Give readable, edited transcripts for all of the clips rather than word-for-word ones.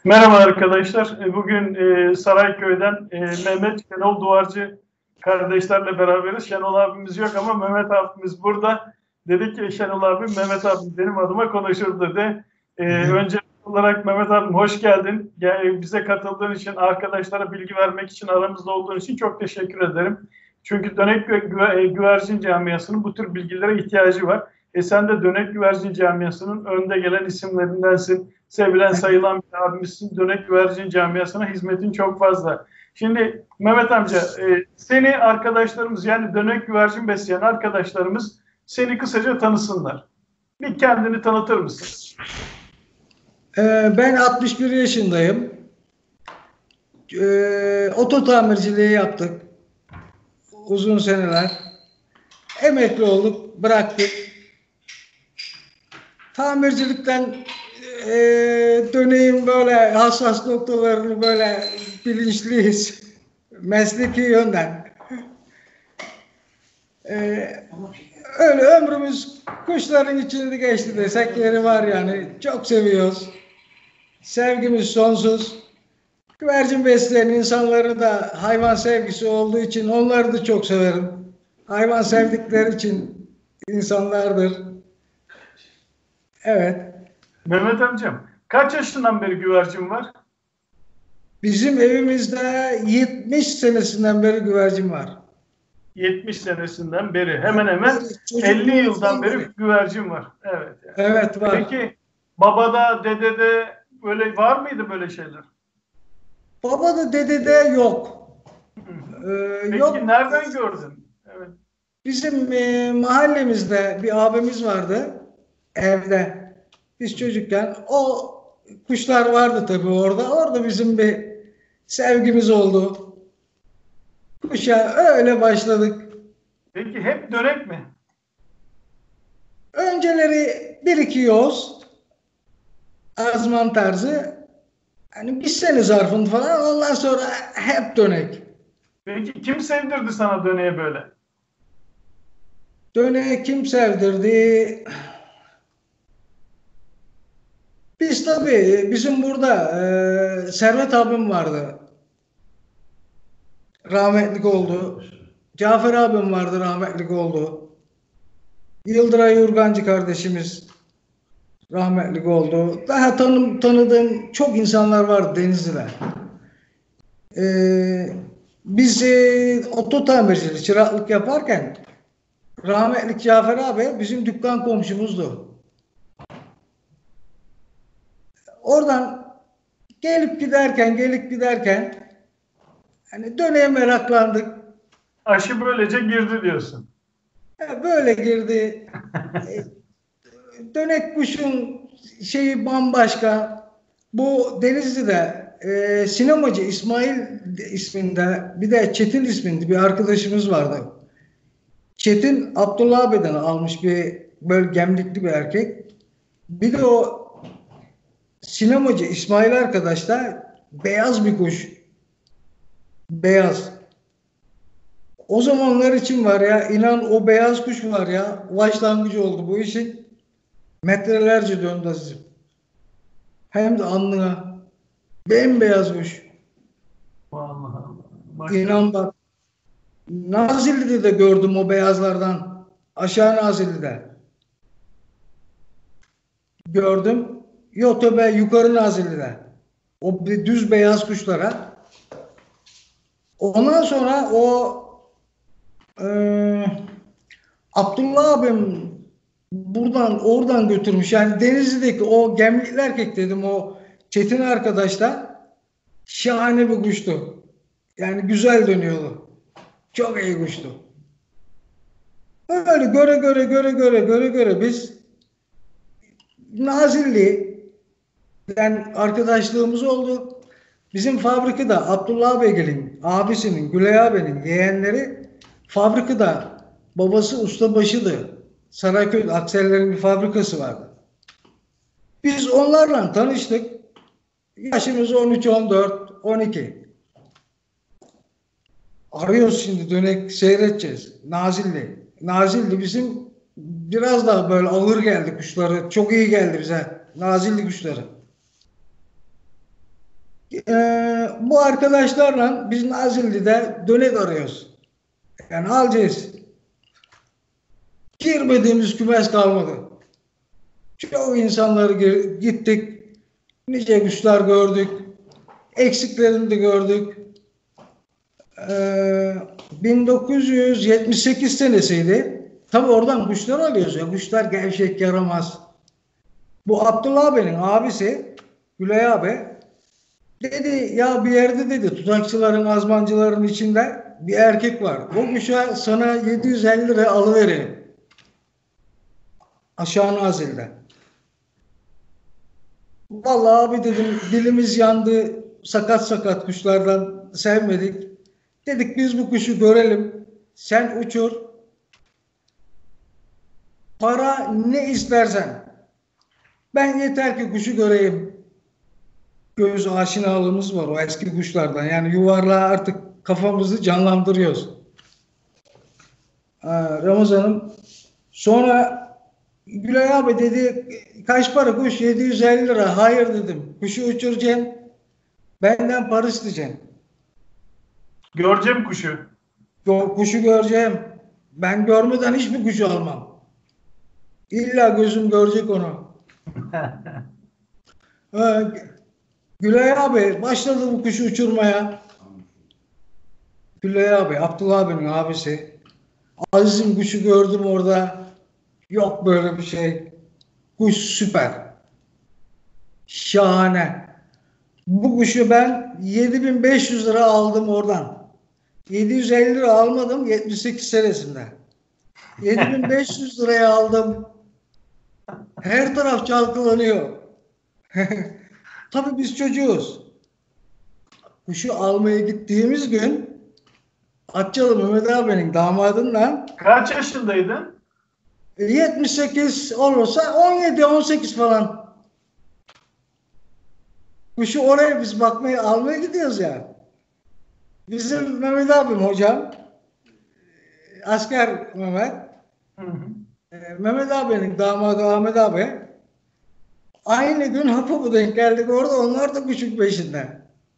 Merhaba arkadaşlar. Bugün Sarayköy'den Mehmet Şenol Duvarcı kardeşlerle beraberiz. Şenol abimiz yok ama Mehmet abimiz burada. Dedi ki Şenol abi Mehmet abi benim adıma konuşur dedi. Önce olarak Mehmet abim hoş geldin. Bize katıldığın için, arkadaşlara bilgi vermek için, aramızda olduğun için çok teşekkür ederim. Çünkü Dönek Güvercin Camiası'nın bu tür bilgilere ihtiyacı var. Sen de Dönek Güvercin Camiası'nın önde gelen isimlerindensin. Sevilen sayılan bir abimizsin. Dönek Güvercin Camiası'na hizmetin çok fazla. Şimdi Mehmet amca seni arkadaşlarımız yani dönek güvercin besleyen arkadaşlarımız seni kısaca tanısınlar. Bir kendini tanıtır mısın? Ben 61 yaşındayım. Oto tamirciliği yaptık. Uzun seneler. Emekli olduk, bıraktık. Tamircilikten döneyim böyle hassas noktalarını böyle bilinçliyiz. Mesleki yönden. Öyle ömrümüz kuşların içinde geçti desek yeri var yani. Çok seviyoruz. Sevgimiz sonsuz. Güvercin besleyen insanları da hayvan sevgisi olduğu için onları da çok severim. Hayvan sevdikleri için insanlardır. Evet. Mehmet amcam kaç yaşından beri güvercin var? Bizim evimizde 70 senesinden beri güvercin var. 70 senesinden beri hemen hemen 50 yıldan beri güvercin var. Evet. Yani. Evet var. Peki babada, dedede böyle var mıydı böyle şeyler? Babada, dedede yok. Peki yok. nereden gördün? Evet. Bizim mahallemizde bir abimiz vardı evde. Biz çocukken o kuşlar vardı tabii orada. Orada bizim bir sevgimiz oldu. Kuşa öyle başladık. Peki hep dönek mi? Önceleri bir iki yoz, azman tarzı, hani bir sene zarfın falan, ondan sonra hep dönek. Peki kim sevdirdi sana döneği böyle? Döneği kim sevdirdi? Biz tabii, bizim burada Servet abim vardı. Rahmetlik oldu. Cafer abim vardı, rahmetlik oldu. Yıldıray Urgancı kardeşimiz rahmetlik oldu. Daha tanıdığım çok insanlar vardı Denizli'de. Biz oto tamirciliği, çıraklık yaparken rahmetlik Cafer abi bizim dükkan komşumuzdu. Oradan gelip giderken hani döneğe meraklandık. Aşı böylece girdi diyorsun. Böyle girdi. Dönek kuşun şeyi bambaşka. Bu Denizli'de sinemacı İsmail isminde bir de Çetin isminde bir arkadaşımız vardı. Çetin Abdullah abiden almış bir böyle gemlikli bir erkek. Bir de o sinemacı İsmail arkadaş da beyaz bir kuş. Beyaz. O zamanlar için var ya, inan o beyaz kuş var ya, başlangıcı oldu bu işin. Metrelerce döndü azizim. Hem de alnına. Bembeyaz kuş. Vallahi. İnan bak. Nazilli'de de gördüm o beyazlardan. Aşağı Nazilli'de. Gördüm. Yok tabi yukarı Nazilli'de. O düz beyaz kuşlara. Ondan sonra o Abdullah abim oradan götürmüş. Yani Denizli'deki o gemlikli erkek dedim, o Çetin arkadaş da şahane bir kuştu. Yani güzel dönüyordu. Çok iyi kuştu. Öyle göre biz Nazilli'den arkadaşlığımız oldu. Bizim fabrikada Abdullah Beygil'in abisinin, Gülay abinin yeğenleri fabrikada, babası ustabaşıydı. Sarayköy'de aksellerin bir fabrikası vardı. Biz onlarla tanıştık. Yaşımız 13, 14, 12. Arıyoruz şimdi, dönek seyredeceğiz. Nazilli bizim biraz daha böyle ağır geldi kuşları. Çok iyi geldi bize Nazilli kuşları. Bu arkadaşlarla biz Nazilli'de dönek arıyoruz. Yani alacağız. Girmediğimiz kümes kalmadı. Çok insanları gittik. Nice kuşlar gördük. Eksiklerini de gördük. 1978 senesiydi. Tabi oradan kuşlar alıyoruz ya. Kuşlar gevşek, yaramaz. Bu Abdullah abinin abisi Gülay abi dedi ya bir yerde dedi tutakçıların, azmancıların içinde bir erkek var. O kuşa sana 750 lira alıvereyim. Aşağı Nazilli'de. Vallahi abi dedim dilimiz yandı. Sakat sakat kuşlardan sevmedik. Dedik biz bu kuşu görelim. Sen uçur. Para ne istersen. Ben yeter ki kuşu göreyim. Göz aşinalığımız var o eski kuşlardan. Yani yuvarlağa artık kafamızı canlandırıyoruz. Ramazan'ım. Sonra Gülay abi dedi kaç para kuş? 750 lira. Hayır dedim. Kuşu uçuracaksın. Benden para isteyeceksin. Göreceğim kuşu. Kuşu göreceğim. Ben görmeden hiçbir kuşu almam. İlla gözüm görecek onu. Gülay abi başladı bu kuşu uçurmaya. Gülay abi, Abdullah abinin abisi. Aziz'in kuşu gördüm orada. Yok böyle bir şey. Kuş süper. Şahane. Bu kuşu ben 7500 lira aldım oradan. 750 lira almadım 78 senesinde. 7500 liraya aldım. Her taraf çalkalanıyor. Tabii biz çocuğuz. Kuşu almaya gittiğimiz gün Atçalı Mehmet abinin damadından Kaç yaşındaydın? 78 olursa 17-18 falan. Kuşu oraya biz bakmaya almaya gidiyoruz ya. Bizim Mehmet abim hocam asker Mehmet. Hı hı. Mehmet abinin damadı Ahmet abi aynı gün Hapap'a denk geldik orada onlar da kuşun peşinde.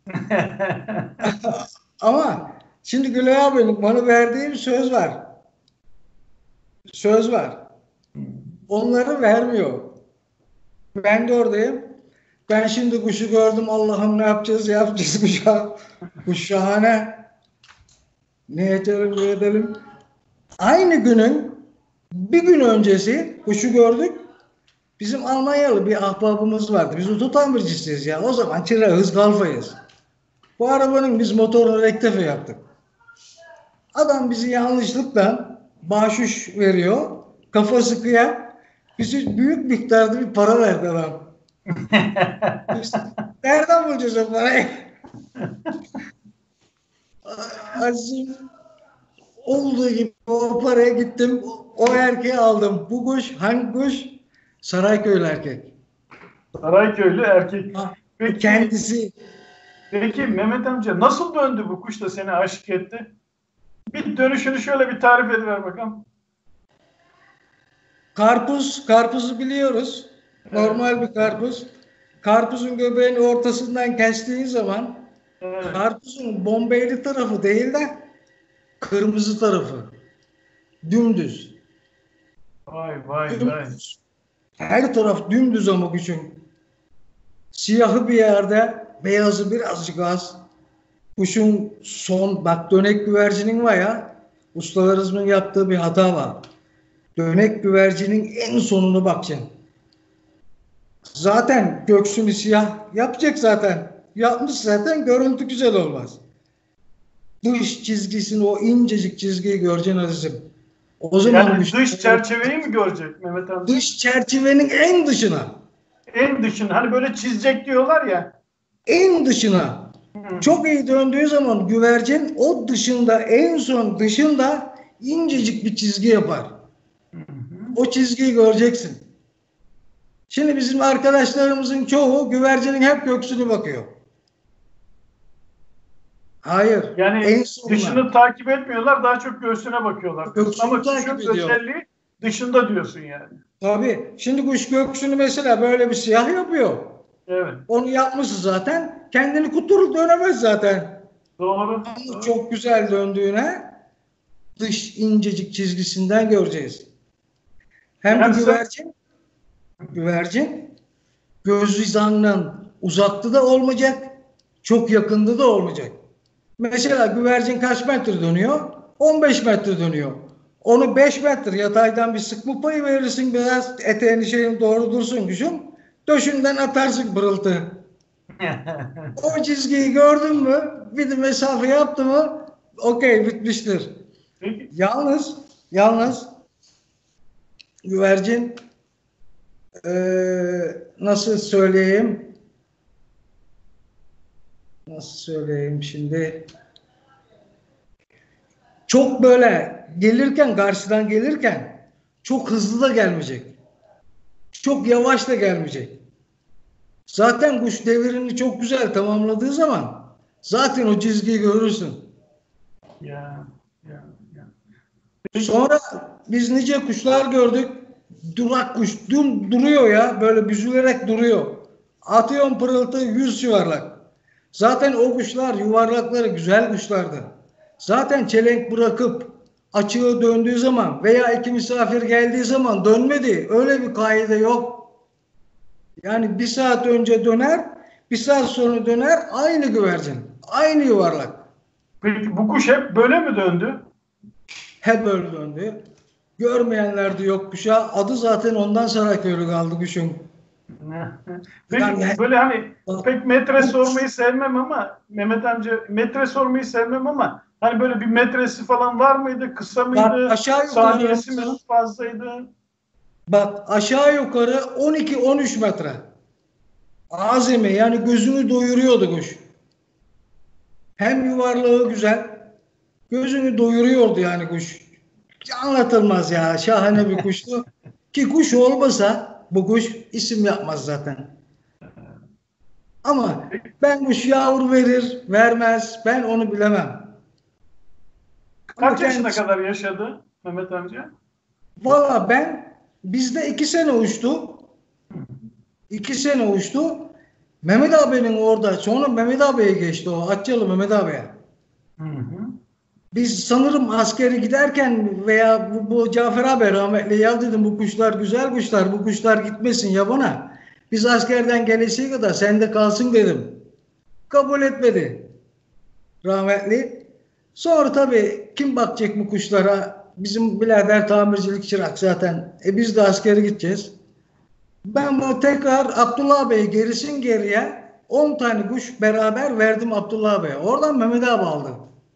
Ama şimdi Gülay abinin bana verdiği bir söz var. Söz var. Onları vermiyor. Ben de oradayım. Ben şimdi kuşu gördüm. Allah'ım ne yapacağız? Yapacağız kuşa. Kuş şahane. Ne edelim, ne edelim. Aynı günün bir gün öncesi kuşu gördük. Bizim Almanyalı bir ahbabımız vardı. Biz ototamircisiyiz ya. O zaman çıra hız kalfayız. Bu arabanın biz motorunu rektefe yaptık. Adam bizi yanlışlıkla bahşiş veriyor. Kafası kıyak. Bize büyük miktarda bir para verdi adam. Biz nereden bulacağız o parayı? Azim olduğu gibi o paraya gittim. O erkeği aldım. Bu kuş hangi kuş? Sarayköylü erkek. Sarayköylü erkek. Peki, Kendisi. Peki Mehmet amca nasıl döndü bu kuş da seni aşık etti? Bir dönüşünü şöyle bir tarif ediver bakalım. Karpuzu biliyoruz. Normal bir karpuz. Karpuzun göbeğini ortasından kestiğin zaman karpuzun bombeyli tarafı değil de kırmızı tarafı. Dümdüz. Vay. Her taraf dümdüz ama kuşun. Siyahı bir yerde, beyazı birazcık az. Kuşun bak dönek güvercinin var ya, ustalarımızın yaptığı bir hata var. Dönek güvercinin en sonunu bakacaksın. Zaten göksünü siyah yapacak zaten. Yapmış zaten görüntü güzel olmaz. Dış çizgisini o incecik çizgiyi göreceksin azizim. O zaman yani dış çerçeveyi mi görecek Mehmet amca? Dış çerçevenin en dışına. En dışına. Hani böyle çizecek diyorlar ya. En dışına. Çok iyi döndüğü zaman güvercin o dışında en son dışında incecik bir çizgi yapar. O çizgiyi göreceksin. Şimdi bizim arkadaşlarımızın çoğu güvercinin hep göksünü bakıyor. Hayır. Yani dışını takip etmiyorlar, daha çok göğsüne bakıyorlar. Ama kuşun özelliği dışında diyorsun yani. Tabii. Şimdi kuş göğsünü mesela böyle bir siyah yapıyor. Evet. Onu yapmışız zaten. kendini kutur dönemez zaten. Doğru. Ama çok güzel döndüğüne dış incecik çizgisinden göreceğiz. Hem Yani de güvercin göz hizandan uzakta da olmayacak, çok yakında da olmayacak. Mesela güvercin kaç metre dönüyor? 15 metre dönüyor. Onu 5 metre yataydan bir sıkma payı verirsin, biraz eteğini şeyin doğru dursun kuşum. Döşünden atarsın pırıltı. O çizgiyi gördün mü, bir de mesafe yaptı mı, okey, bitmiştir. Peki. Yalnız güvercin nasıl söyleyeyim şimdi, çok böyle karşıdan gelirken çok hızlı da gelmeyecek. Çok yavaş da gelmeyecek. Zaten kuş devirini çok güzel tamamladığı zaman zaten o çizgiyi görürsün. Ya. Sonra biz nice kuşlar gördük. Durak kuş duruyor ya, böyle büzülerek duruyor. Atıyorsun pırıltı 100 yuvarlak. Zaten o kuşlar, yuvarlakları güzel kuşlardı. Zaten çelenk bırakıp açığı döndüğü zaman veya iki misafir geldiği zaman dönmedi. Öyle bir kaide yok. Yani bir saat önce döner, bir saat sonra döner, aynı güvercin. Aynı yuvarlak. Peki bu kuş hep böyle mi döndü? Hep böyle döndü. Görmeyenler de yok kuşa. Adı zaten ondan Sarayköylü kaldı kuşun. Peki Yani, böyle hani pek metre sormayı sevmem ama Mehmet amca, metre sormayı sevmem ama hani böyle bir metresi falan var mıydı? Kısa mıydı? aşağı yukarı, Saniyesi mi fazlaydı? bak aşağı yukarı 12-13 metre. Azami, yani gözünü doyuruyordu kuş. Hem yuvarlığı güzel, gözünü doyuruyordu yani kuş. Anlatılmaz ya, şahane bir kuştu. Ki kuş olmasa bu kuş isim yapmaz zaten. Ama ben kuş yavru verir vermez, ben onu bilemem. Kaç yaşına kadar yaşadı Mehmet amca? Valla bizde 2 sene uçtu. 2 sene uçtu. Mehmet abinin orada, sonra Mehmet abiye geçti o. Atçalı Mehmet abiye. Hı hı. Biz sanırım askeri giderken veya bu Cafer abi rahmetli, ya dedim bu kuşlar güzel kuşlar, bu kuşlar gitmesin yabana. Biz askerden gelesiye kadar sende kalsın dedim. Kabul etmedi rahmetli. Sonra tabii kim bakacak bu kuşlara? Bizim birader tamircilik çırak zaten. Biz de askere gideceğiz. Ben bu tekrar Abdullah Bey'e gerisin geriye 10 tane kuş beraber verdim Abdullah Bey'e. Oradan Mehmet abi aldı.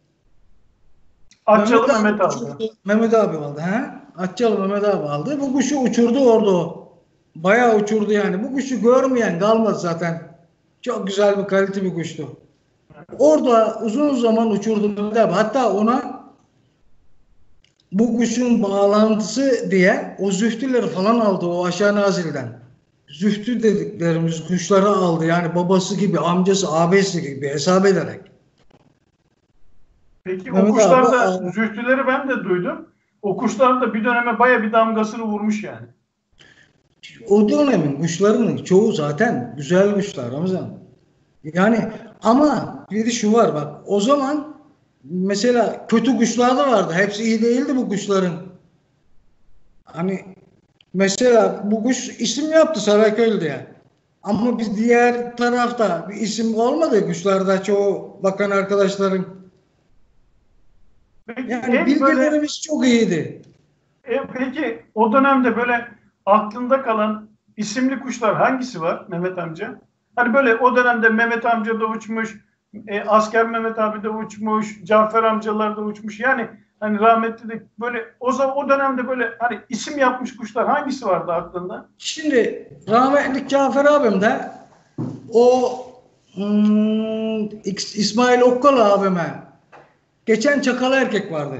Atçalı Mehmet aldı. Mehmet abi aldı. Ha? Atçalı Mehmet abi aldı. Bu kuşu uçurdu orada o. Bayağı uçurdu yani. Bu kuşu görmeyen kalmadı zaten. Çok güzel bir kalite bir kuştu. Orada uzun zaman uçurdu Mehmet abi. Hatta ona bu kuşun bağlantısı diye o zühtüleri falan aldı o aşağı nazilden. Zühtü dediklerimiz kuşları aldı. Yani babası gibi, amcası, abisi gibi hesap ederek. Peki Mehmet o kuşlarda abi, zühtüleri ben de duydum. O kuşlar da bir döneme baya bir damgasını vurmuş yani. o dönemin kuşlarının çoğu zaten güzel kuşlar Ramazan. Yani ama bir de şu var bak. O zaman mesela kötü kuşlar da vardı. Hepsi iyi değildi bu kuşların. Hani mesela bu kuş isim yaptı Sarayköylü diye. Ama biz diğer tarafta bir isim olmadı kuşlarda çoğu bakan arkadaşların. Peki Yani bilgilerimiz çok iyiydi. peki o dönemde böyle aklında kalan isimli kuşlar hangisi var Mehmet amca? Hani böyle o dönemde Mehmet amca da uçmuş, asker Mehmet abi de uçmuş, Cafer amcalar da uçmuş. Yani hani rahmetli de böyle o dönemde böyle hani isim yapmış kuşlar hangisi vardı aklında? Şimdi rahmetli Cafer abim de o İsmail Okkal abime geçen çakal erkek vardı.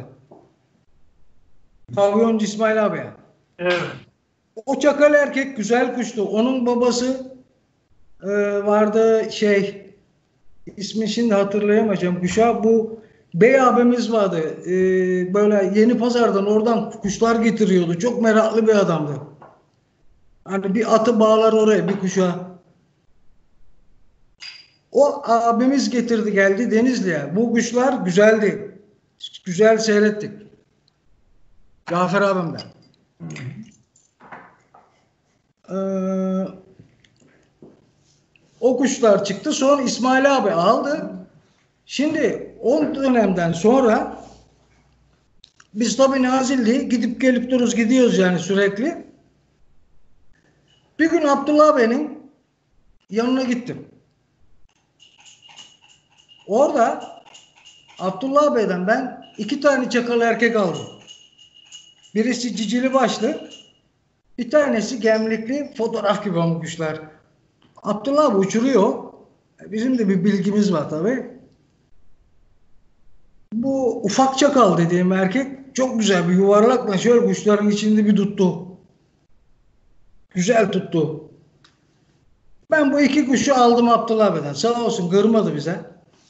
Pavyoncu İsmail abi. Evet. O çakal erkek güzel kuştu. Onun babası vardı ismi şimdi hatırlayamayacağım. Kuşa bu bey abimiz vardı. Böyle Yeni Pazar'dan oradan kuşlar getiriyordu. Çok meraklı bir adamdı. Hani bir atı bağlar oraya bir kuşa. O abimiz getirdi geldi Denizli'ye. Bu kuşlar güzeldi. Güzel seyrettik. Cafer abimden. O kuşlar çıktı. Sonra İsmail abi aldı. Şimdi o dönemden sonra biz tabii Nazilli'ye gidip gelip dururuz, gidiyoruz yani sürekli. Bir gün Abdullah Bey'in yanına gittim. Orada Abdullah Bey'den ben 2 tane çakal erkek aldım. Birisi cicili başlı, bir tanesi gemlikli, fotoğraf gibi ama kuşlar. Abdullah abi uçuruyor. Bizim de bir bilgimiz var tabii. Bu ufak çakal dediğim erkek çok güzel bir yuvarlakla şöyle kuşların içinde bir tuttu. Güzel tuttu. Ben bu 2 kuşu aldım Abdullah Bey'den. Sağ olsun kırmadı bize.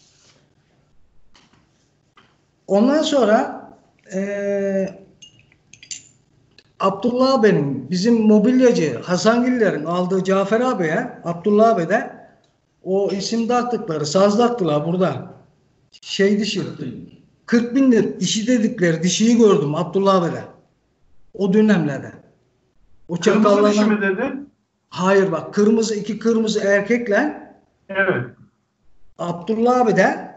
Ondan sonra Abdullah Bey'in bizim mobilyacı Hasangillerin aldığı Cafer abiye Abdullah abi de o isim taktıkları saz taktılar burada. Şey dişi 40 bindir dişi dedikleri dişiyi gördüm Abdullah abi'de. O dönemlerde. O Kırmızı dişi mi dedin? Hayır bak kırmızı 2 kırmızı erkekle Evet. Abdullah abi de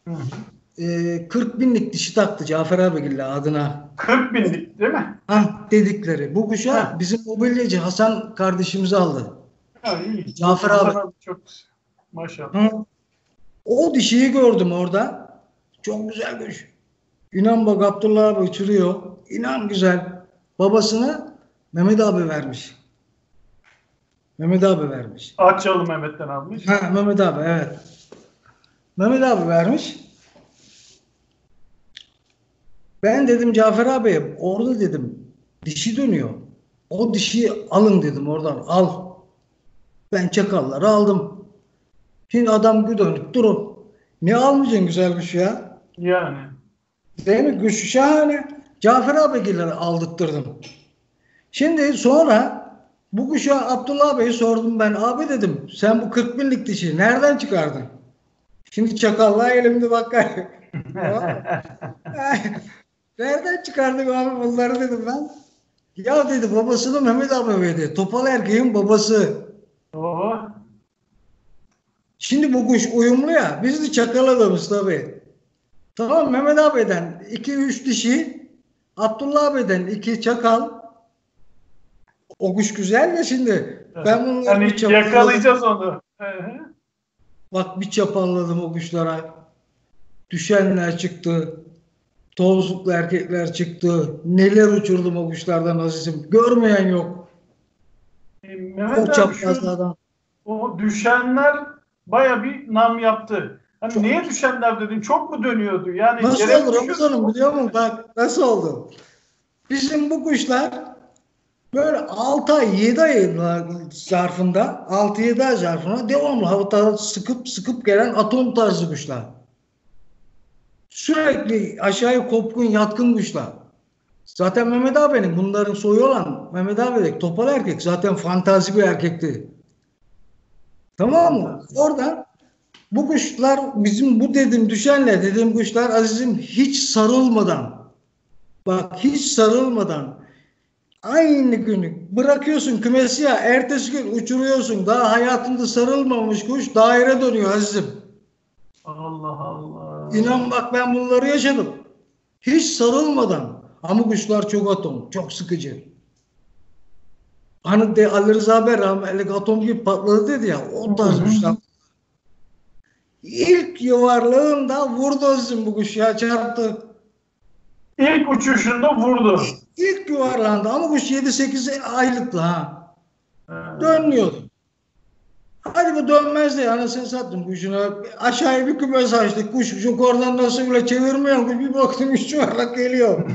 40 binlik dişi taktı Cafer abigille adına. 40 binlik değil mi? Dedikleri. Bu kuşa bizim mobilyacı Hasan kardeşimiz aldı. Ha, iyi. Cafer abi. Çok maşallah. O dişiyi gördüm orada. Çok güzel kuş. İnan bak Abdullah abi uçuruyor. İnan güzel. Babasına Mehmet abi vermiş. Mehmet abi vermiş. Akçalı Mehmet'ten almış. Mehmet abi evet. Mehmet abi vermiş. Ben dedim Cafer abi orada dedim dişi dönüyor. O dişiyi alın dedim oradan al. Ben çakalları aldım. Şimdi adam dönüp durun. Ne almayacaksın güzel kuş ya? Yani. Değil mi? Kuş şahane. Cafer abigileri aldırttırdım. Şimdi sonra bu kuşa Abdullah Bey'i sordum ben. Abi dedim sen bu 40 binlik dişi nereden çıkardın? Şimdi çakallar elimde bak. Nereden çıkardık abi bunları dedim ben. Ya dedi babasını Mehmet abi verdi. Topal erkeğin babası. Oo. Şimdi bu kuş uyumlu ya. Biz de çakal adamız tabii. Tamam Mehmet abi'den 2-3 dişi, Abdullah abi'den 2 çakal. O kuş güzel ya şimdi. Ben bunları hani bir yakalayacağız onu. Bak bir çapalladım o kuşlara. Düşenler çıktı. Tozluklu erkekler çıktı. Neler uçurdum o kuşlardan azizim. Görmeyen yok. Mehmet abi o düşenler baya bir nam yaptı. Hani çok niye düşenler dedin? Çok mu dönüyordu? Yani nasıl oldu Ramazan'ım biliyor musun? Bak nasıl oldu? Bizim bu kuşlar böyle 6 ay 7 ay zarfında 6-7 ay zarfında devamlı havada sıkıp gelen atom tarzı kuşlar. Sürekli aşağıya kopkun yatkın kuşlar. Zaten Mehmet abinin bunların soyu olan Mehmet abi topal erkek zaten fantazi bir erkekti. Tamam mı? Oradan bu kuşlar bizim bu dediğim kuşlar azizim hiç sarılmadan bak hiç sarılmadan aynı günü bırakıyorsun kümesi ya ertesi gün uçuruyorsun daha hayatında sarılmamış kuş daire dönüyor azizim. Allah Allah. İnan bak ben bunları yaşadım. Hiç sarılmadan. Ama kuşlar çok atom. Çok sıkıcı. Hani Ali Rıza Bey rahmetli atom gibi patladı dedi ya. O tarz kuşlar. İlk yuvarlığında vurdu azizim bu kuş ya çarptı. İlk uçuşunda vurdu. İlk yuvarlandı ama kuş 7-8 aylıktı ha. Dönmüyordu. Hadi bu dönmez de anasını sattım kuşuna. Aşağıya bir kümes açtık. Kuş oradan nasıl bile çevirmiyor. Kuş bir baktım 3 yuvarlak geliyor.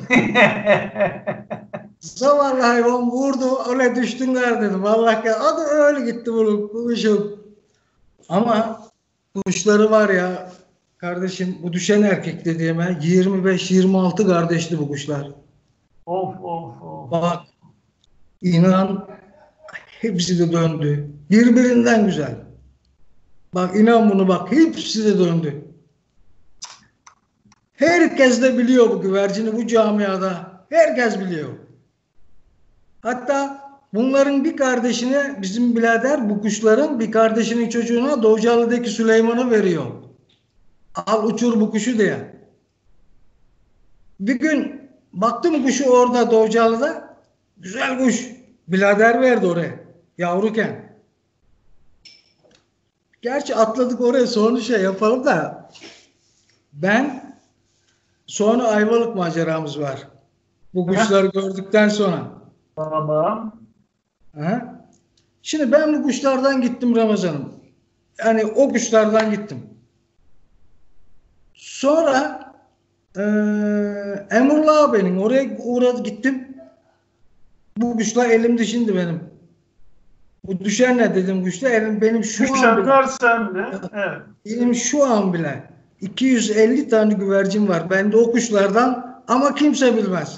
Zavallı hayvan vurdu. Öyle düştünler dedim. Allah adı öyle gitti bunun kuşum. Ama kuşları var ya kardeşim bu düşen erkek dediğime 25-26 kardeşli bu kuşlar. Of. Bak inan hepsi de döndü. Birbirinden güzel. Bak inan bunu bak. Hepsi de döndü. Herkes de biliyor bu güvercini bu camiada. Herkes biliyor. Hatta bunların bir kardeşine bizim birader bu kuşların bir kardeşinin çocuğuna Doğucalı'daki Süleyman'ı veriyor. Al uçur bu kuşu diye. Bir gün baktım kuşu orada Doğucalı'da. Güzel kuş. Birader verdi oraya. Yavruken. Gerçi atladık oraya sonra şey yapalım da ben sonra Ayvalık maceramız var. Bu kuşları gördükten sonra. Tamam. Aha. Şimdi ben bu kuşlardan gittim Ramazan'ım. Yani o kuşlardan gittim. Sonra Emrullah abinin oraya uğradı gittim. Bu kuşlar elimde şimdi benim. Bu düşen ne dedim kuşlar benim şu an bile. Düşenler sende. Evet. Benim şu an bile 250 tane güvercin var. Bende o kuşlardan ama kimse bilmez.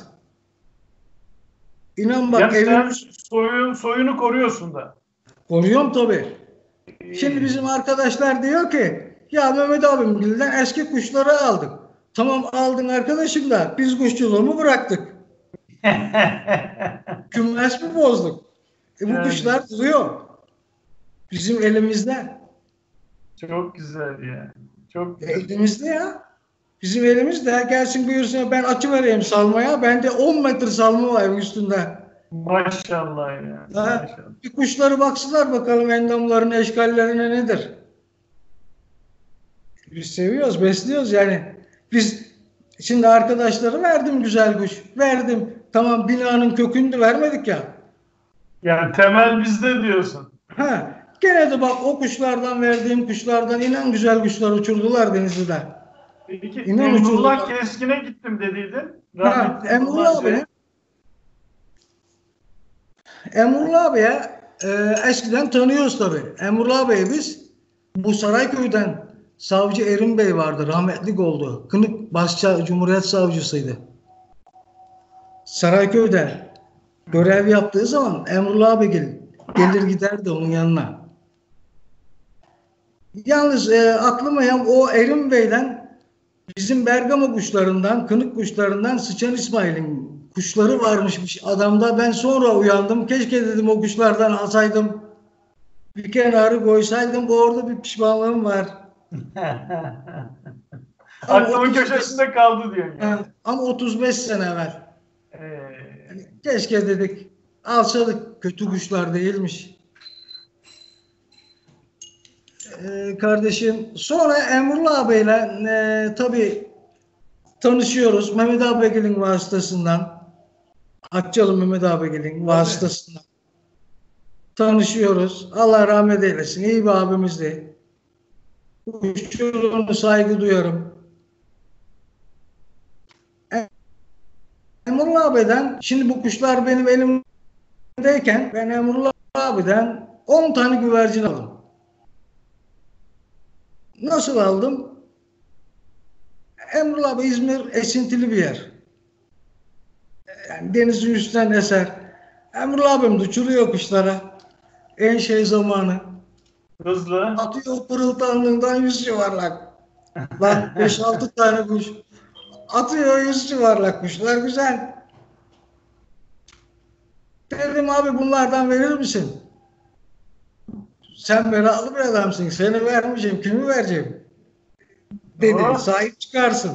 İnan bak Yani sen soyunu koruyorsun da. koruyorum tabii. Şimdi bizim arkadaşlar diyor ki ya Mehmet abimgilden eski kuşları aldık. Tamam aldın arkadaşım da biz kuşçuluğumu bıraktık. Kümes mi bozduk? Bu Yani. kuşlar duruyor. Bizim elimizde. Çok güzel ya. Çok güzel. Elimizde ya. Bizim elimizde. Gelsin buyursun ben açıvereyim salmaya. Bende 10 metre salma var üstünde. Maşallah ya. Maşallah. Bir kuşları baksınlar bakalım endamların eşkallerine nedir? Biz seviyoruz, besliyoruz yani. Biz şimdi arkadaşları verdim güzel kuş. Verdim. Tamam binanın kökünü de vermedik ya. Yani temel bizde diyorsun. Ha, gene de bak o kuşlardan verdiğim kuşlardan inan güzel kuşlar uçurdular Denizli'de. Peki İnan Emrullah uçurdular. Keskin'e gittim dediydin. Ha, Emrullah abi. Emrullah abiye eskiden tanıyoruz tabii. Emrullah Bey biz bu Sarayköy'den Savcı Erim Bey vardı. Rahmetlik oldu. Kınık Cumhuriyet Savcısıydı. Sarayköy'de görev yaptığı zaman Emrullah abi gelir giderdi onun yanına. Yalnız aklıma o Erim Bey'den bizim Bergama kuşlarından, Kınık kuşlarından Sıçan İsmail'in kuşları varmışmış adamda. Ben sonra uyandım. Keşke dedim o kuşlardan alsaydım. Bir kenarı koysaydım. Orada bir pişmanlığım var. Aklımın köşesinde kaldı diyor. Yani. Ama 35 sene evvel. Yani keşke dedik alsadık. Kötü kuşlar değilmiş. Kardeşim sonra Emrullah abiyle tabii tanışıyoruz. Mehmet Abegil'in vasıtasından. Akçalı Mehmet Abegil'in vasıtasından. Tanışıyoruz. Allah rahmet eylesin. İyi bir abimizdi. Kuşçuluğuna saygı duyarım. Emrullah abiden şimdi bu kuşlar benim elimdeyken ben Emrullah abiden 10 tane güvercin aldım. Nasıl aldım? Emrullah abi İzmir esintili bir yer. Yani denizin üstünden eser. Emrullah abim de uçuruyor kuşlara. En şey zamanı. Hızlı. Atıyor pırıltandığından 100 yuvarlak. Bak 5-6 tane kuş. Atıyor 100 yuvarlak kuşlar güzel. Dedim abi bunlardan verir misin? Sen meraklı bir adamsın. Seni vermeyeceğim. Kimi vereceğim? Dedi. Sahip çıkarsın.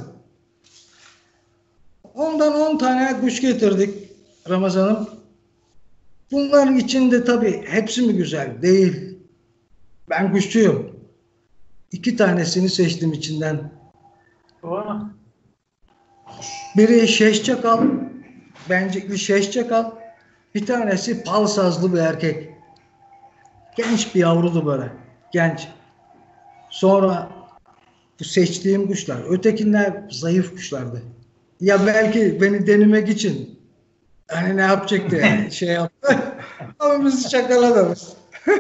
Ondan 10 tane kuş getirdik Ramazan'ım. Bunların içinde tabii hepsi mi güzel? Değil. Ben kuşçuyum. 2 tanesini seçtim içinden. Doğru. Biri şeş çakal. Bencikli şeş çakal. Bir tanesi pal sazlı bir erkek. Genç bir yavrudu böyle. Genç. Sonra bu seçtiğim kuşlar. Ötekiler zayıf kuşlardı. Ya belki beni denemek için hani ne yapacaktı yani şey yaptı. Ama bizi şakaladınız.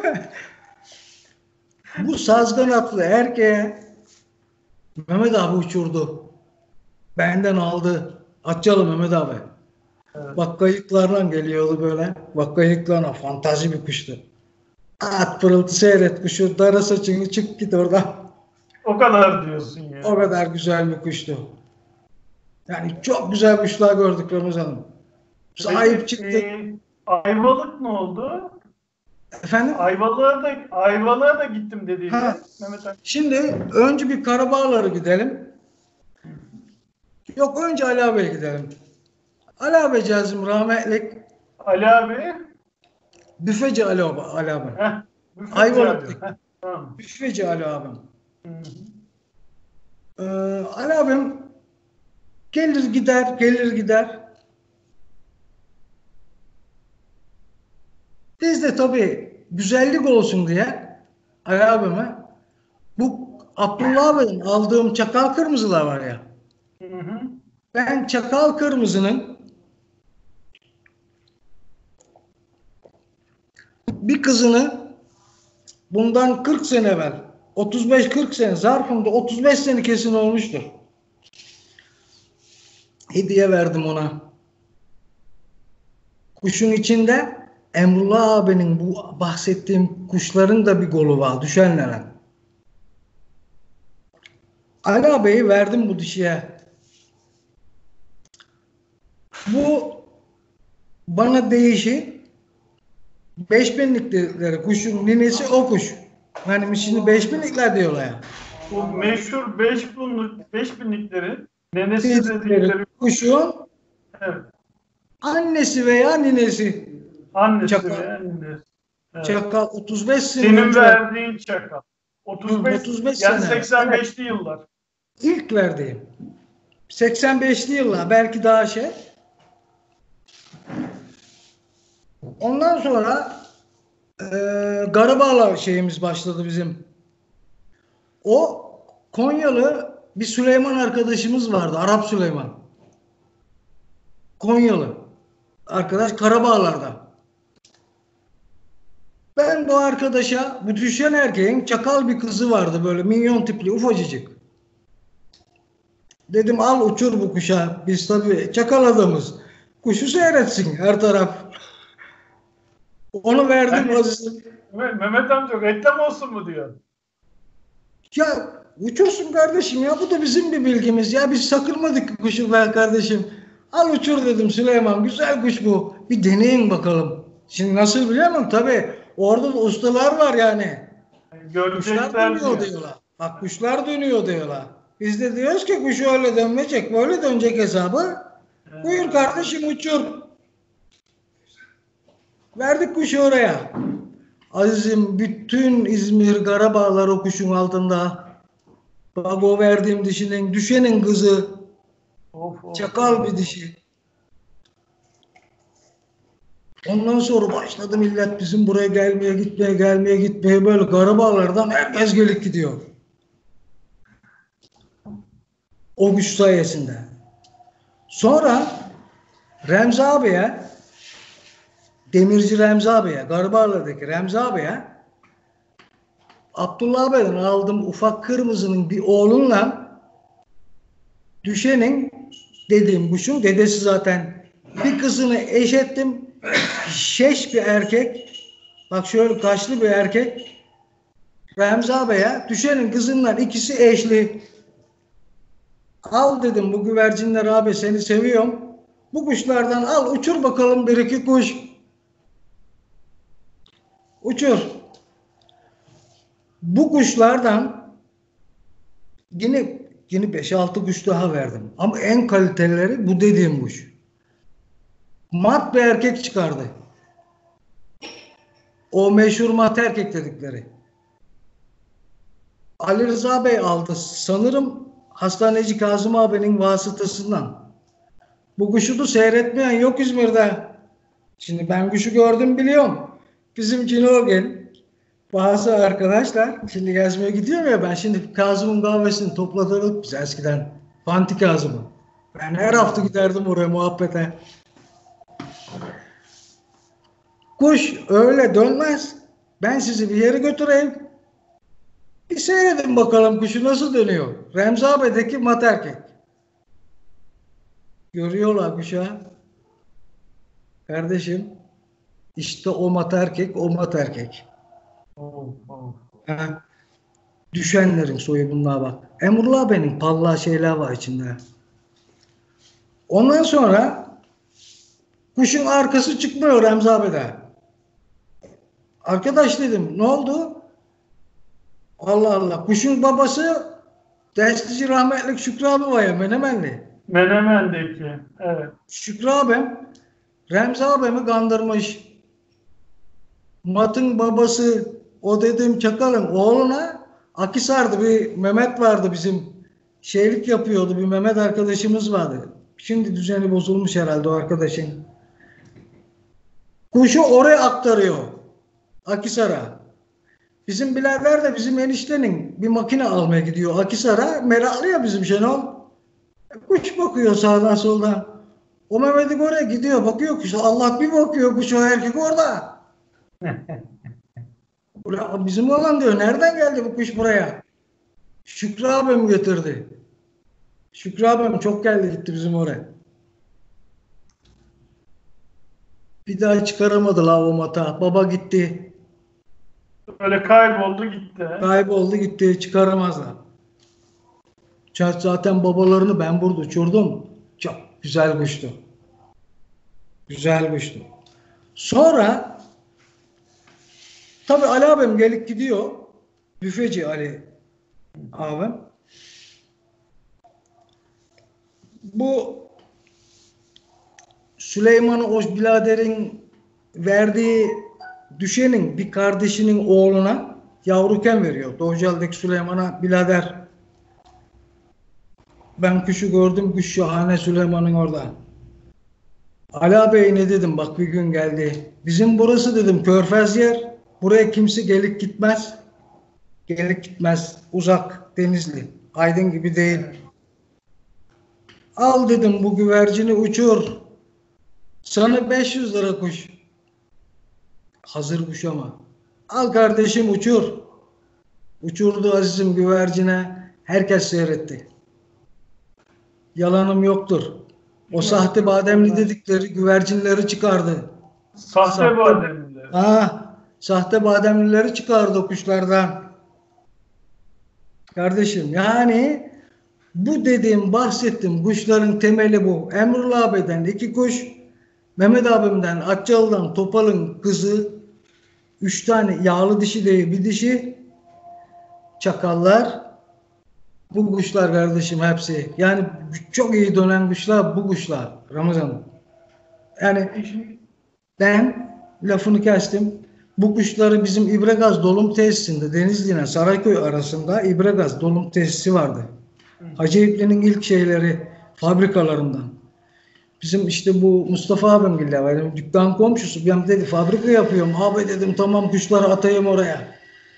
Bu sazgan atlı erkeğe Mehmet abi uçurdu. Benden aldı. Atçalı Mehmet abi. Evet. Bak kayıklarla geliyordu böyle. Bak kayıklarla fantazi bir kuştu. At pırıltı seyret kuşu. Dara saçını çık git oradan. O kadar diyorsun ya. O kadar güzel bir kuştu. Yani çok güzel kuşlar gördük Ramazan'ım. Sahip Peki, çıktık. Ayvalık ne oldu? Efendim? Ayvalık'a da gittim Ha, dediydi Mehmet Ali. şimdi önce bir Karabağlar'a gidelim. Yok önce Ali abiye gidelim. Ali abi cazım rahmetlik. Ali abi. Büfeci Ali abi. Heh, büfeci Ayvalık'taki. abi. Heh, tamam. Büfeci Ali abim. Hı hı. Ali abim gelir gider, gelir gider. Biz de tabii güzellik olsun diye Ali abime bu Abdullah abinin aldığım çakal kırmızılar var ya. Hı hı. Ben çakal kırmızının bir kızını bundan 40 sene evvel 35-40 sene zarfında 35 sene kesin olmuştur. Hediye verdim ona. Kuşun içinde Emrullah abinin bu bahsettiğim kuşların da bir golü var. Düşenlere. Ali abiyi verdim bu dişiye. Bu bana değişi 5000'likleri kuşun ninesi o kuş. Hani şimdi 5000'likler diyorlar ya. Bu meşhur 5000'liklerin nenesi dedikleri Kuşun evet, annesi veya ninesi. annesi Çakal. ve annesi. Evet. Çakal 35 sene Senin önce verdiğin çakal. 35, 35 yani sene. 85'li yıllar. İlk verdiğim. 85'li yıllar belki daha şey. Ondan sonra Garabağlar şeyimiz başladı bizim. O Konyalı bir Süleyman arkadaşımız vardı. Arap Süleyman. Konyalı. Arkadaş Karabağlar'da. Ben bu arkadaşa bu düşen erkeğin çakal bir kızı vardı böyle minyon tipli ufacıcık. Dedim al uçur bu kuşa. Biz tabii çakal adamız. Kuşu seyretsin her taraf. Onu verdim Yani, Aziz'im. Mehmet amca reklam olsun mu diyor? Ya uçursun kardeşim ya bu da bizim bir bilgimiz ya biz sakırmadık kuşu be kardeşim. Al uçur dedim Süleyman güzel kuş bu. Bir deneyin bakalım. Şimdi nasıl biliyor musun? Tabii orada da ustalar var yani. Kuşlar Görecekler dönüyor diyor. diyorlar. Bak kuşlar dönüyor diyorlar. Biz de diyoruz ki kuş öyle dönmeyecek böyle dönecek hesabı. Buyur kardeşim uçur. Verdik kuşu oraya. Azizim bütün İzmir Karabağlar o kuşun altında. Bak o verdiğim dişinin düşenin kızı. Çakal bir dişi. Ondan sonra başladı millet bizim buraya gelmeye gitmeye böyle Karabağlar'dan herkes gelip gidiyor. O güç sayesinde. Sonra Remzi abiye Demirci Remzi abiye Karabağlar'daki Remzi abiye Abdullah abiden aldım ufak kırmızının bir oğlunla düşenin dediğim kuşun dedesi zaten bir kızını eş ettim. Şeş bir erkek. Bak şöyle kaşlı bir erkek. Remzi abiye düşenin kızından ikisi eşli. Al dedim bu güvercinler abi seni seviyorum. Bu kuşlardan al uçur bakalım bir iki kuş. Uçur. Bu kuşlardan yine 5-6 kuş daha verdim. Ama en kaliteleri bu dediğim kuş. Mat bir erkek çıkardı. O meşhur mat erkek dedikleri. Ali Rıza Bey aldı. Sanırım Hastaneci Kazım abinin vasıtasından. Bu kuşu da seyretmeyen yok İzmir'de. Şimdi ben kuşu gördüm biliyorum. Bizim Cinogel bazı arkadaşlar şimdi gezmeye gidiyorum ya ben şimdi Kazım'ın kahvesini toplatırdık biz eskiden. Fanti Kazım'ı. Ben her hafta giderdim oraya muhabbete. Kuş öyle dönmez. Ben sizi bir yere götüreyim. Bir seyredin bakalım kuşu nasıl dönüyor. Remzi abi'deki mat erkek. Görüyorlar kuşağı. Kardeşim işte o mat erkek, o mat erkek. Oh, oh. Ha, düşenlerin soyu bunlar bak. Emrullah benim parlak şeyler var içinde. Ondan sonra kuşun arkası çıkmıyor Remzi abi de. Arkadaş dedim ne oldu? Allah Allah. Kuşun babası Destici rahmetlik Şükrü abi var ya Menemenli. Menemen'deki. Evet. Şükrü abim Remzi abimi kandırmış. Mat'ın babası o dediğim çakalın oğluna Akisar'da bir Mehmet vardı bizim şeylik yapıyordu. Bir Mehmet arkadaşımız vardı. Şimdi düzeni bozulmuş herhalde o arkadaşın. Kuşu oraya aktarıyor. Akisar'a. Bizim birader de bizim eniştenin bir makine almaya gidiyor Akisar'a. Meraklı ya bizim Şenol. Kuş bakıyor sağdan soldan. O Mehmet'in oraya gidiyor. Bakıyor kuş. Allah bir bakıyor kuş o erkek orada. Ulan bizim olan diyor. Nereden geldi bu kuş buraya? Şükrü abim getirdi. Şükrü abim çok geldi gitti bizim oraya. Bir daha çıkaramadılar o mata. Baba gitti. Öyle kayboldu gitti. Kayboldu gitti. Çıkaramazlar. Zaten babalarını ben burada uçurdum. Çok güzel kuştu. Güzel kuştu. Sonra tabii Ali abim gelip gidiyor. Büfeci Ali abim. Bu Süleyman'ı o biraderin verdiği düşenin bir kardeşinin oğluna yavruken veriyor. Doğucal'daki Süleyman'a birader ben kuşu gördüm, kuş şahane Süleyman'ın orada. Ali abi ne dedim bak bir gün geldi. Bizim burası dedim körfez yer. Buraya kimse gelip gitmez. Gelip gitmez. Uzak Denizli. Aydın gibi değil. Al dedim bu güvercini uçur. Sana 500 lira kuş. Hazır kuş ama. Al kardeşim uçur. Uçurdu azizim güvercine. Herkes seyretti. Yalanım yoktur. O sahte bademli dedikleri güvercinleri çıkardı. Sahte bademliler. Ha, sahte bademlileri çıkardı o kuşlardan. Kardeşim yani bu dediğim bahsettiğim kuşların temeli bu. Emrullah abiden 2 kuş, Mehmet abimden Atçalı'dan Topal'ın kızı 3 tane yağlı dişi değil bir dişi çakallar. Bu kuşlar kardeşim hepsi. Yani çok iyi dönen kuşlar bu kuşlar Ramazan. Yani ben lafını kestim. Bu kuşları bizim İbregaz dolum tesisinde Denizli ile Sarayköy arasında İbregaz dolum tesisi vardı. Hacı İpli'nin ilk şeyleri fabrikalarından. Bizim işte bu Mustafa abim benim dükkan komşusu. Ben dedi fabrika yapıyorum. Abi dedim tamam kuşları atayım oraya.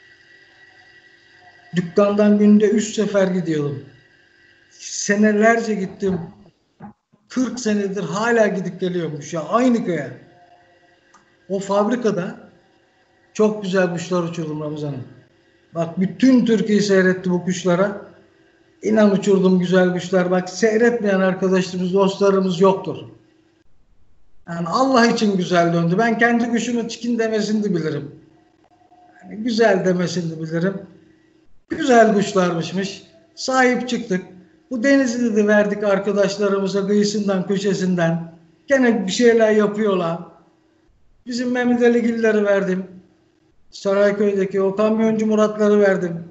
Dükkandan günde 3 sefer gidiyordum. Senelerce gittim. 40 senedir hala gidip geliyormuş ya aynı köye. O fabrikada çok güzel kuşlar uçurdum Ramazan'ım. Bak bütün Türkiye seyretti bu kuşlara. İnan uçurdum güzel kuşlar. Bak seyretmeyen arkadaşlarımız, dostlarımız yoktur. Yani Allah için güzel döndü. Ben kendi kuşumu çikin demesini de bilirim. Yani güzel demesini de bilirim. Güzel kuşlarmışmış. Sahip çıktık. Bu Denizli'de de verdik arkadaşlarımıza kıyısından, köşesinden. Gene bir şeyler yapıyorlar. Bizim Mehmet Ali Giller'i verdim. Sarayköy'deki o kamyoncu Muratları verdim.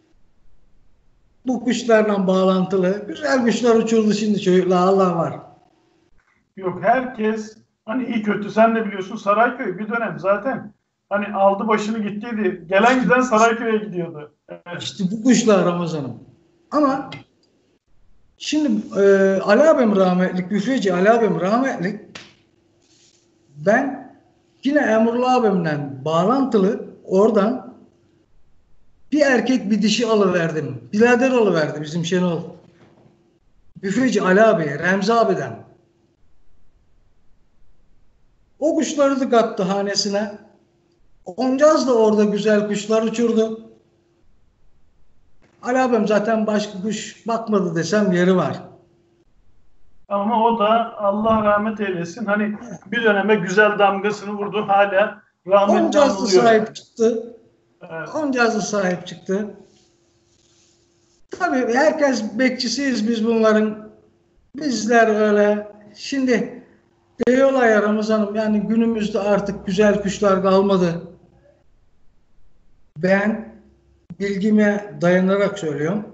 Bu kuşlarla bağlantılı. Güzel kuşlar uçurdu şimdi çocuklar. Allah var. Yok herkes hani iyi kötü sen de biliyorsun Sarayköy bir dönem zaten hani aldı başını gittiydi. Gelen giden Sarayköy'e gidiyordu. Evet. İşte bu kuşlar Ramazan'ım. Ama şimdi Ali abim rahmetlik, büfeci Ali abim rahmetlik ben yine Emrullah abimden bağlantılı oradan bir erkek bir dişi alıverdim. Birader alıverdi bizim Şenol. Büfeci Ali abi, Remzi abiden. O kuşları da kattı hanesine. Oncaz da orada güzel kuşlar uçurdu. Ali abim zaten başka kuş bakmadı desem yeri var. Ama o da Allah rahmet eylesin. Hani bir döneme güzel damgasını vurdu. Hala rahmetli Oncaz da anılıyor. sahip çıktı. Evet. Oncağızı sahip çıktı. Tabii herkes bekçisiyiz biz bunların. Bizler öyle. Şimdi diyorlar ya Ramazan'ım, yani günümüzde artık güzel kuşlar kalmadı. Ben bilgime dayanarak söylüyorum.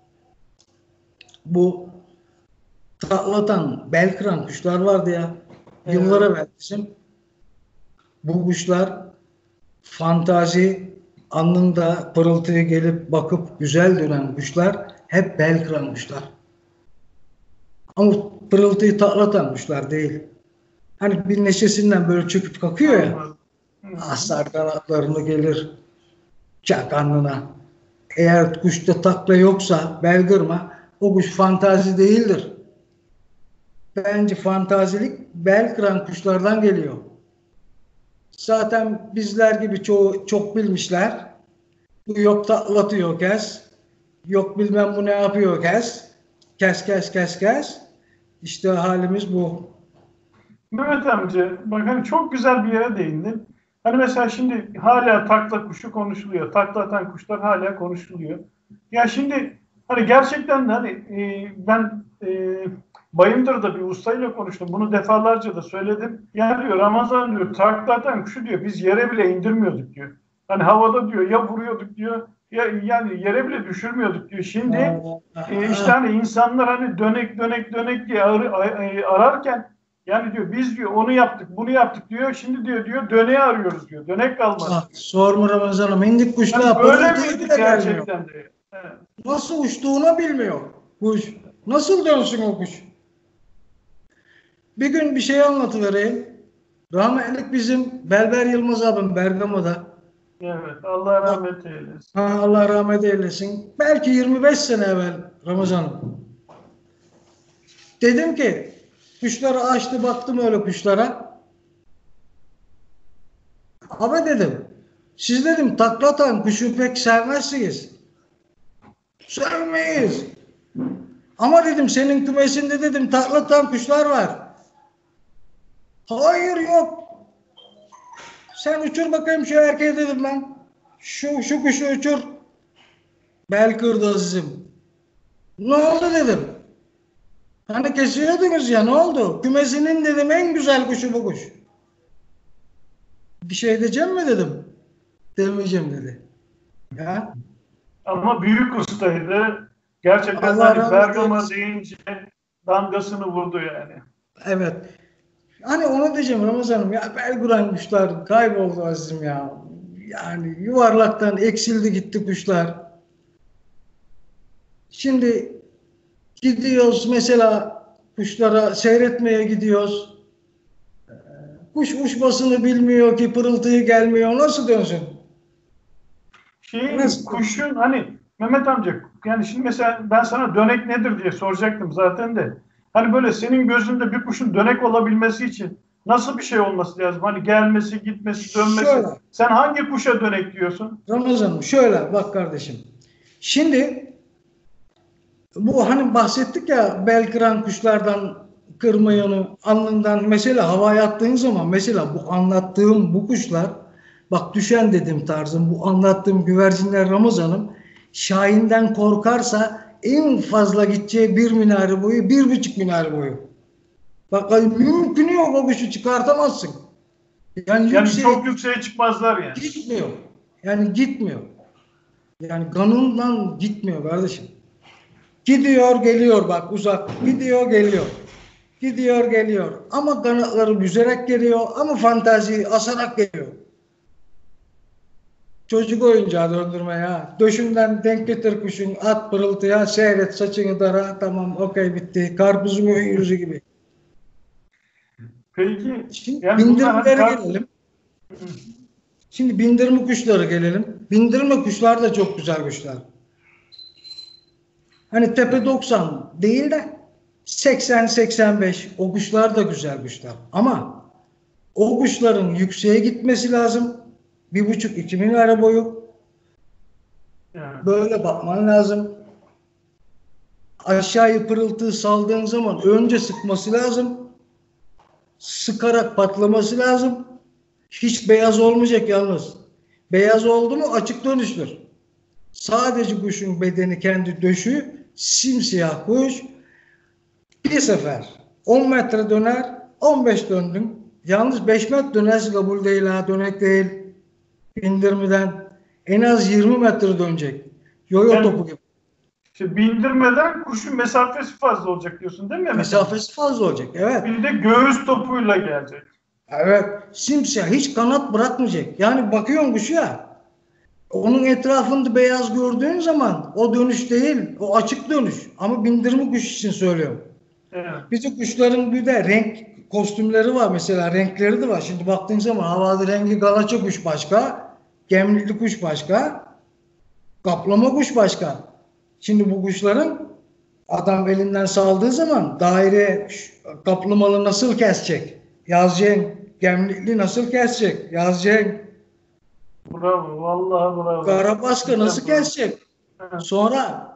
Bu taklatan, bel kıran kuşlar vardı ya. Evet. Yıllar evvel bizim. Bu kuşlar fantazi anında pırıltıya gelip bakıp güzel dönen kuşlar hep bel kıran kuşlar. Ama pırıltıyı taklatan kuşlar değil. Hani bir neşesinden böyle çöküp kalkıyor ya. Anladım. Hı. Asar kanatlarını gelir çak alnına. Eğer kuşta takla yoksa belgırma, o kuş fantazi değildir. Bence fantazilik bel kıran kuşlardan geliyor. Zaten bizler gibi çoğu çok bilmişler. Bu yok taklatıyor kes. Yok bilmem bu ne yapıyor kes. Kes kes kes kes. İşte halimiz bu. Mehmet amca, bak hani çok güzel bir yere değindin. Hani mesela şimdi hala takla kuşu konuşuluyor. Takla atan kuşlar hala konuşuluyor. Ya şimdi hani gerçekten de hani ben Bayındır'da bir ustayla konuştum. Bunu defalarca da söyledim. Ya diyor Ramazan diyor takla atan kuşu diyor biz yere bile indirmiyorduk diyor. Hani havada diyor ya vuruyorduk diyor ya yani yere bile düşürmüyorduk diyor. Şimdi işte hani insanlar hani dönek diye ararken yani diyor biz diyor onu yaptık bunu yaptık diyor. Şimdi diyor döneği arıyoruz diyor. Dönek kalmadı. Sorma Ramazan'ım. İndik kuşla Yani böyle pırıltıya miydi bile gelmiyor. gerçekten de? Evet. Nasıl uçtuğunu bilmiyor kuş. Nasıl dönsün o kuş? Bir gün bir şey anlatıvereyim. Rahmetlik bizim Berber Yılmaz abim Bergama'da. Evet. Allah rahmet eylesin. Allah rahmet eylesin. Belki 25 sene evvel Ramazan'ım. Dedim ki kuşları açtı baktım öyle kuşlara. Abi dedim siz dedim taklatan kuşu pek sevmezsiniz. Sevmeyiz. Ama dedim senin kümesinde dedim taklatan kuşlar var. Hayır yok. Sen uçur bakayım şu erkeği dedim ben. Şu kuşu uçur. Bel kırdı azizim. Ne oldu dedim. Hani kesiyordunuz ya ne oldu? Kümesinin dedim en güzel kuşu bu kuş. Bir şey diyeceğim mi dedim. Demeyeceğim dedi. Ya. Ama büyük ustaydı. Gerçekten Allah hani rahmet Bergama eylesin. deyince damgasını vurdu yani. Evet. Hani onu diyeceğim Ramazan'ım ya Belguran kuşlar kayboldu azizim ya. Yani yuvarlaktan eksildi gitti kuşlar. Şimdi gidiyoruz mesela kuşlara seyretmeye gidiyoruz. Kuş uçmasını bilmiyor ki pırıltıyı gelmiyor. Nasıl dönsün? Nasıl dönsün? Kuşun hani Mehmet amca yani şimdi mesela ben sana dönek nedir diye soracaktım zaten de. Hani böyle senin gözünde bir kuşun dönek olabilmesi için nasıl bir şey olması lazım? Hani gelmesi, gitmesi, dönmesi. Şöyle Sen hangi kuşa dönek diyorsun? Ramazan'ım şöyle bak kardeşim. Şimdi bu hani bahsettik ya bel kıran kuşlardan kırmayanı alnından mesela havaya attığın zaman mesela bu anlattığım bu kuşlar bak düşen dedim tarzım bu anlattığım güvercinler Ramazan'ım Şahin'den korkarsa en fazla gideceği bir minare boyu 1,5 minare boyu. Bak mümkün yok o kuşu çıkartamazsın. Yani çok yükseğe çıkmazlar yani. gitmiyor. Yani gitmiyor. Yani kanından gitmiyor kardeşim. Gidiyor geliyor bak uzak. Gidiyor geliyor. Gidiyor geliyor. Ama kanatları büzerek geliyor. Ama fantaziyi asarak geliyor. Çocuk oyuncağı döndürme ya. Döşünden denk getir kuşun. At pırıltıya seyret saçını dara. Tamam okey bitti. Karpuzun ön yüzü gibi. Peki Şimdi yani bunlar bindirmelere gelelim. Şimdi bindirme kuşları gelelim. Bindirme kuşlar da çok güzel kuşlar. Hani tepe 90 değil de 80-85 o kuşlar da güzel kuşlar. Ama o kuşların yükseğe gitmesi lazım. 1,5-2 minare boyu. yani. Böyle bakman lazım. Aşağıya pırıltı saldığın zaman önce sıkması lazım. Sıkarak patlaması lazım. Hiç beyaz olmayacak yalnız. Beyaz oldu mu açık dönüştür. Sadece kuşun bedeni kendi döşü, simsiyah kuş bir sefer 10 metre döner, 15 döndün. Yalnız 5 metre dönerse kabul değil ha, dönek değil. Bindirmeden en az 20 metre dönecek. Yoyo Yani, topu gibi. işte bindirmeden kuşun mesafesi fazla olacak diyorsun değil mi? Mesafesi fazla olacak. Evet. Bir de göğüs topuyla gelecek. Evet. Simsiyah. Hiç kanat bırakmayacak. Yani bakıyorsun kuşa. Onun etrafında beyaz gördüğün zaman o dönüş değil. O açık dönüş. Ama bindirme kuş için söylüyorum. Evet. Bizim kuşların bir de renk kostümleri var mesela. Renkleri de var. Şimdi baktığın zaman havada rengi galaça kuş başka. Gemlikli kuş başka. Kaplama kuş başka. Şimdi bu kuşların adam elinden saldığı zaman daire kaplamalı nasıl kesecek? Yazacaksın. Gemlikli nasıl kesecek? Yazacaksın. Bravo. Vallahi bravo. Karabaska nasıl kesecek? Evet. Sonra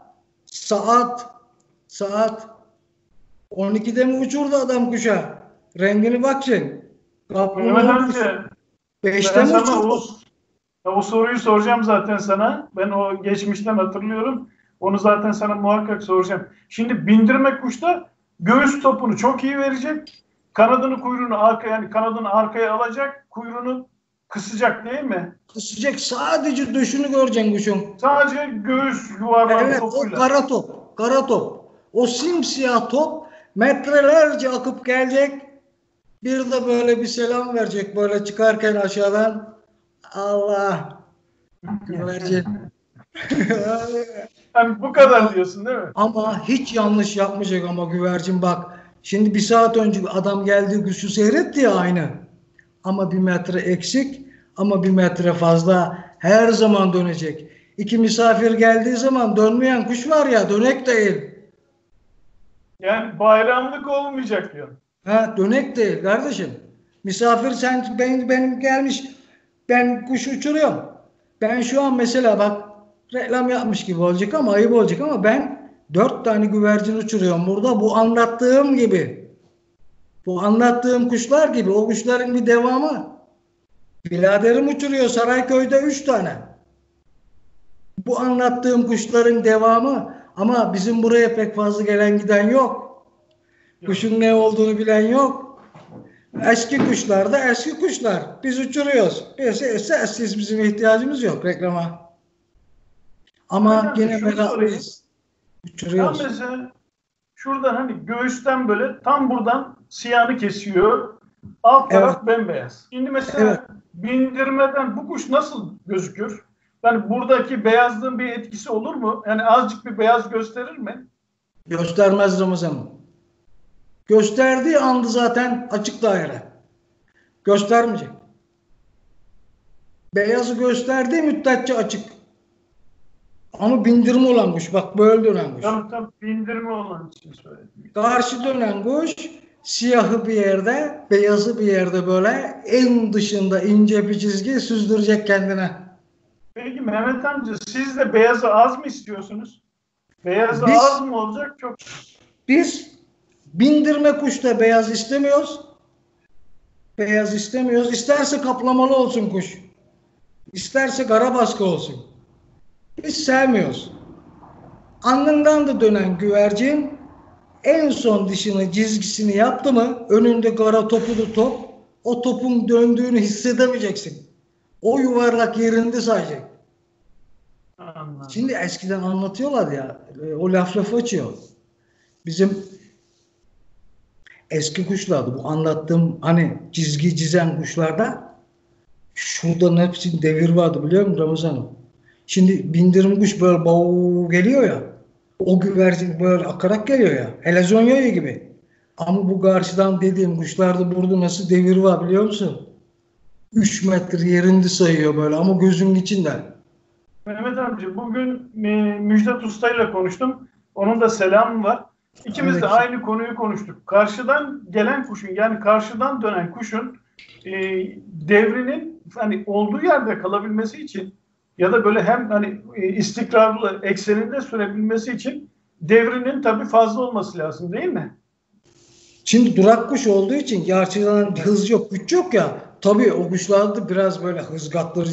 saat 12'de mi uçurdu adam kuşa? Rengini bakacaksın. Mehmet Kaplamalı kuş. amca, 5'te ben mi sana uçurdu? o soruyu soracağım zaten sana. Ben o geçmişten hatırlıyorum. Onu zaten sana muhakkak soracağım. Şimdi bindirme kuşta göğüs topunu çok iyi verecek. Kanadını kuyruğunu yani kanadını arkaya alacak. Kuyruğunu kısacak değil mi? Kısacak. Sadece döşünü göreceksin kuşun. Sadece göğüs yuvarlak Evet, topuyla. o kara top. Kara top. O simsiyah top metrelerce akıp gelecek. Bir de böyle bir selam verecek böyle çıkarken aşağıdan. Allah. Güvercin. Yani bu kadar diyorsun değil mi? Ama hiç yanlış yapmayacak ama güvercin bak. Şimdi bir saat önce adam geldi kuşu seyretti ya aynı. Ama 1 metre eksik ama 1 metre fazla her zaman dönecek. İki misafir geldiği zaman dönmeyen kuş var ya dönek değil. Yani bayramlık olmayacak diyor. Ha, dönek değil kardeşim. Misafir sen benim gelmiş ben kuş uçuruyorum. Ben şu an mesela bak reklam yapmış gibi olacak ama ayıp olacak ama ben 4 tane güvercin uçuruyorum burada bu anlattığım gibi. Bu anlattığım kuşlar gibi o kuşların bir devamı. Biraderim uçuruyor Sarayköy'de 3 tane. Bu anlattığım kuşların devamı ama bizim buraya pek fazla gelen giden yok. Kuşun ne olduğunu bilen yok. Eski kuşlar da eski kuşlar. Biz uçuruyoruz. Sessiz bizim ihtiyacımız yok reklama. Ama Aynen, yine şunu meraklıyız. Ya Uçuruyoruz. mesela şuradan hani göğüsten böyle tam buradan siyahını kesiyor. Alt taraf bembeyaz. Şimdi mesela Evet. bindirmeden bu kuş nasıl gözükür? Yani buradaki beyazlığın bir etkisi olur mu? Yani azıcık bir beyaz gösterir mi? Göstermez Ramazan. Gösterdiği anda zaten açık daire. Göstermeyecek. Beyazı gösterdiği müddetçe açık. Ama bindirme olan kuş. Bak böyle dönen kuş. Tam bindirme olan için söyledim. Karşı dönen kuş siyahı bir yerde, beyazı bir yerde böyle en dışında ince bir çizgi süzdürecek kendine. Peki Mehmet amca siz de beyazı az mı istiyorsunuz? Beyazı az mı olacak? Çok. Biz bindirme kuşta beyaz istemiyoruz. Beyaz istemiyoruz. İsterse kaplamalı olsun kuş. İsterse kara baskı olsun. Biz sevmiyoruz. Alnından da dönen güvercin en son dişini çizgisini yaptı mı önünde kara topulu top o topun döndüğünü hissedemeyeceksin. O yuvarlak yerinde sayacak. Anladım. Şimdi eskiden anlatıyorlar ya o laf açıyor. Bizim eski kuşlardı bu anlattığım hani çizgi çizen kuşlarda şuradan hepsinin devir vardı biliyor musun Ramazan'ım? Şimdi bindirim kuş böyle bav geliyor ya o güvercin böyle akarak geliyor ya helezonyoyu gibi. Ama bu karşıdan dediğim kuşlarda burada nasıl devir var biliyor musun? 3 metre yerinde sayıyor böyle ama gözünün içinde. Mehmet amca bugün Müjdat Usta ile konuştum. Onun da selamı var. İkimiz de aynı konuyu konuştuk. Karşıdan gelen kuşun yani karşıdan dönen kuşun devrinin hani olduğu yerde kalabilmesi için ya da böyle hem hani istikrarlı ekseninde sürebilmesi için devrinin tabii fazla olması lazım değil mi? Şimdi durak kuş olduğu için gerçekten hız yok, güç yok ya. Tabii o kuşlarda biraz böyle hız katları